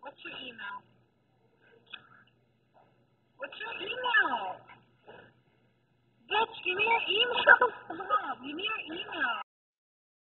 What's your email? What's your email? Bitch, give me your email. Stop. Give me your